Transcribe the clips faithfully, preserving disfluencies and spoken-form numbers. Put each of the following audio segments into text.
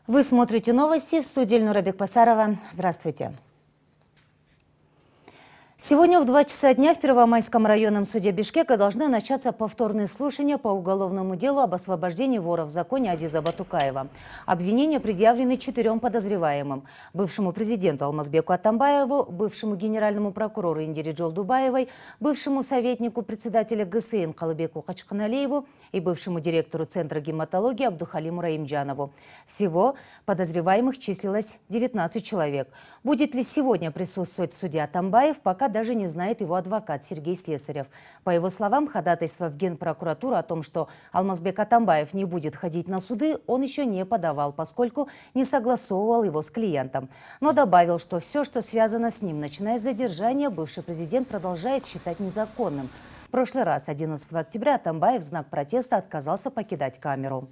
Вы смотрите новости, в студии Эльнура Бекбасарова. Здравствуйте. Сегодня в два часа дня в Первомайском районном суде Бишкека должны начаться повторные слушания по уголовному делу об освобождении вора в законе Азиза Батукаева. Обвинения предъявлены четырем подозреваемым: бывшему президенту Алмазбеку Атамбаеву, бывшему генеральному прокурору Индире Джолдубаевой, бывшему советнику председателя ГСН Калыбеку Хачканалиеву и бывшему директору Центра гематологии Абдухалиму Раимджанову. Всего подозреваемых числилось девятнадцать человек. Будет ли сегодня присутствовать в суде Атамбаев, пока даже не знает его адвокат Сергей Слесарев. По его словам, ходатайство в Генпрокуратуру о том, что Алмазбек Атамбаев не будет ходить на суды, он еще не подавал, поскольку не согласовывал его с клиентом. Но добавил, что все, что связано с ним, начиная с задержания, бывший президент продолжает считать незаконным. В прошлый раз, одиннадцатого октября, Атамбаев в знак протеста отказался покидать камеру.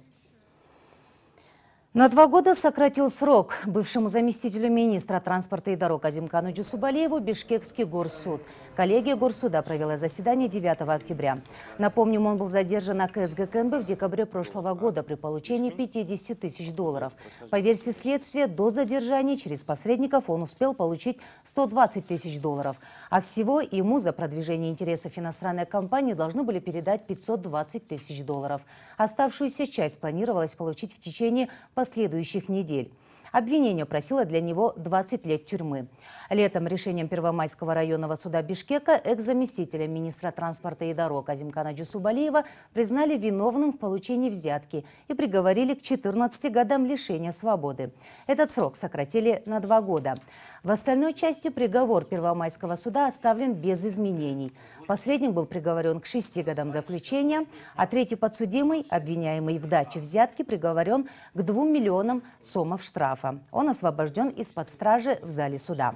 На два года сократил срок бывшему заместителю министра транспорта и дорог Азимкану Джусубалиеву Бишкекский горсуд. Коллегия горсуда провела заседание девятого октября. Напомним, он был задержан на ка эс гэ ка эн бэ в декабре прошлого года при получении пятидесяти тысяч долларов. По версии следствия, до задержания через посредников он успел получить сто двадцать тысяч долларов. А всего ему за продвижение интересов иностранной компании должны были передать пятьсот двадцать тысяч долларов. Оставшуюся часть планировалось получить в течение последующих недель. Обвинение просило для него двадцать лет тюрьмы. Летом решением Первомайского районного суда Бишкека экс-заместителя министра транспорта и дорог Азимкана Джусубалиева признали виновным в получении взятки и приговорили к четырнадцати годам лишения свободы. Этот срок сократили на два года. В остальной части приговор Первомайского суда оставлен без изменений. Посредник был приговорен к шести годам заключения, а третий подсудимый, обвиняемый в даче взятки, приговорен к двум миллионам сомов штрафа. Он освобожден из-под стражи в зале суда.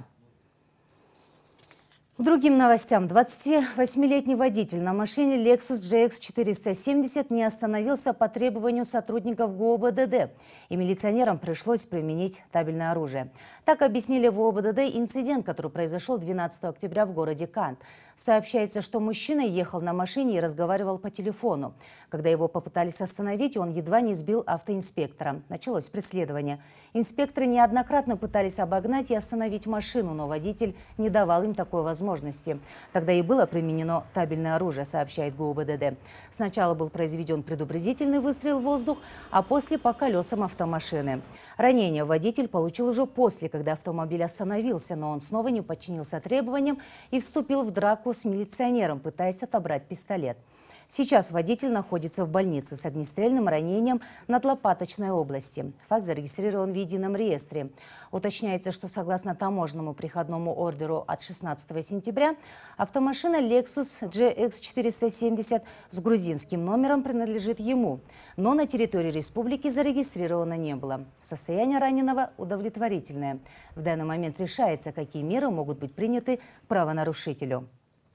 К другим новостям. двадцативосьмилетний водитель на машине Lexus джи икс четыреста семьдесят не остановился по требованию сотрудников гэ о бэ дэ дэ, и милиционерам пришлось применить табельное оружие. Так объяснили в о бэ дэ дэ инцидент, который произошел двенадцатого октября в городе Кант. Сообщается, что мужчина ехал на машине и разговаривал по телефону. Когда его попытались остановить, он едва не сбил автоинспектора. Началось преследование. Инспекторы неоднократно пытались обогнать и остановить машину, но водитель не давал им такой возможности. Тогда и было применено табельное оружие, сообщает гэ о бэ дэ дэ. Сначала был произведен предупредительный выстрел в воздух, а после по колесам автомашины. Ранение водитель получил уже после, когда автомобиль остановился, но он снова не подчинился требованиям и вступил в драку с милиционером, пытаясь отобрать пистолет. Сейчас водитель находится в больнице с огнестрельным ранением надлопаточной области. Факт зарегистрирован в едином реестре. Уточняется, что согласно таможенному приходному ордеру от шестнадцатого сентября автомашина Lexus джи икс четыреста семьдесят с грузинским номером принадлежит ему, но на территории республики зарегистрировано не было. Состояние раненого удовлетворительное. В данный момент решается, какие меры могут быть приняты к правонарушителю.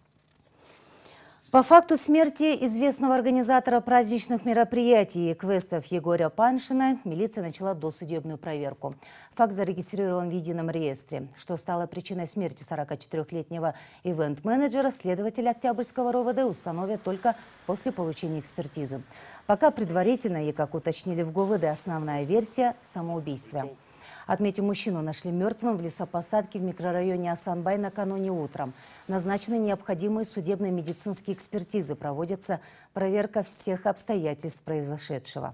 По факту смерти известного организатора праздничных мероприятий и квестов Егоря Паншина милиция начала досудебную проверку. Факт зарегистрирован в едином реестре. Что стало причиной смерти сорокачетырёхлетнего ивент-менеджера, следователи Октябрьского эр о вэ дэ установят только после получения экспертизы. Пока предварительно и, как уточнили в гэ о вэ дэ, основная версия – самоубийство. Отметим, мужчину нашли мертвым в лесопосадке в микрорайоне Асанбай накануне утром. Назначены необходимые судебные медицинские экспертизы. Проводится проверка всех обстоятельств произошедшего.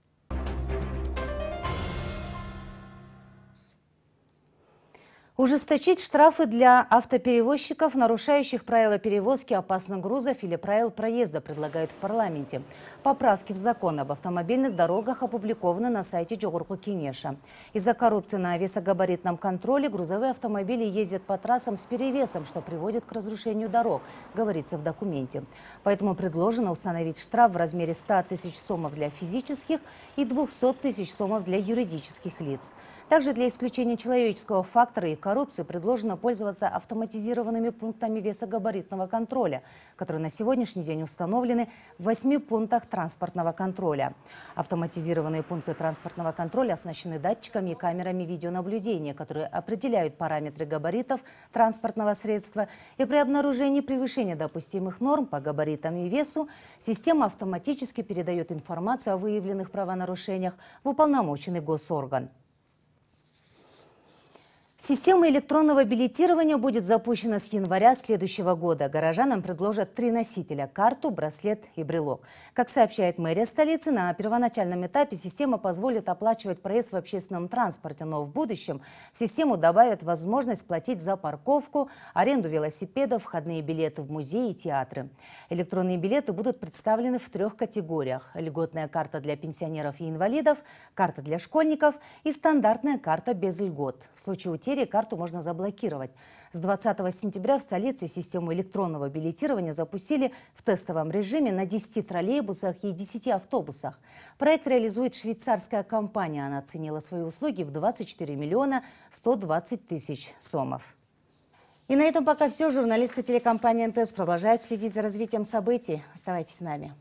Ужесточить штрафы для автоперевозчиков, нарушающих правила перевозки опасных грузов или правил проезда, предлагают в парламенте. Поправки в закон об автомобильных дорогах опубликованы на сайте Джогурку Кенеша. Из-за коррупции на весогабаритном контроле грузовые автомобили ездят по трассам с перевесом, что приводит к разрушению дорог, говорится в документе. Поэтому предложено установить штраф в размере ста тысяч сомов для физических и двухсот тысяч сомов для юридических лиц. Также для исключения человеческого фактора и коррупции предложено пользоваться автоматизированными пунктами весогабаритного контроля, которые на сегодняшний день установлены в восьми пунктах транспортного контроля. Автоматизированные пункты транспортного контроля оснащены датчиками и камерами видеонаблюдения, которые определяют параметры габаритов транспортного средства, и при обнаружении превышения допустимых норм по габаритам и весу система автоматически передает информацию о выявленных правонарушениях правонарушениях в уполномоченный госорган. Система электронного билетирования будет запущена с января следующего года. Горожанам предложат три носителя – карту, браслет и брелок. Как сообщает мэрия столицы, на первоначальном этапе система позволит оплачивать проезд в общественном транспорте, но в будущем в систему добавят возможность платить за парковку, аренду велосипедов, входные билеты в музеи и театры. Электронные билеты будут представлены в трех категориях – льготная карта для пенсионеров и инвалидов, карта для школьников и стандартная карта без льгот. В случае утери карту можно заблокировать. С двадцатого сентября в столице систему электронного билетирования запустили в тестовом режиме на десяти троллейбусах и десяти автобусах. Проект реализует швейцарская компания. Она оценила свои услуги в двадцать четыре миллиона сто двадцать тысяч сомов. И на этом пока все. Журналисты телекомпании эн тэ эс продолжают следить за развитием событий. Оставайтесь с нами.